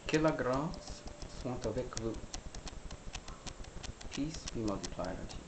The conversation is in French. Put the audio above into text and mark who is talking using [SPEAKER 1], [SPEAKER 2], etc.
[SPEAKER 1] Que la grâce soit avec vous. Peace be multiplied unto you.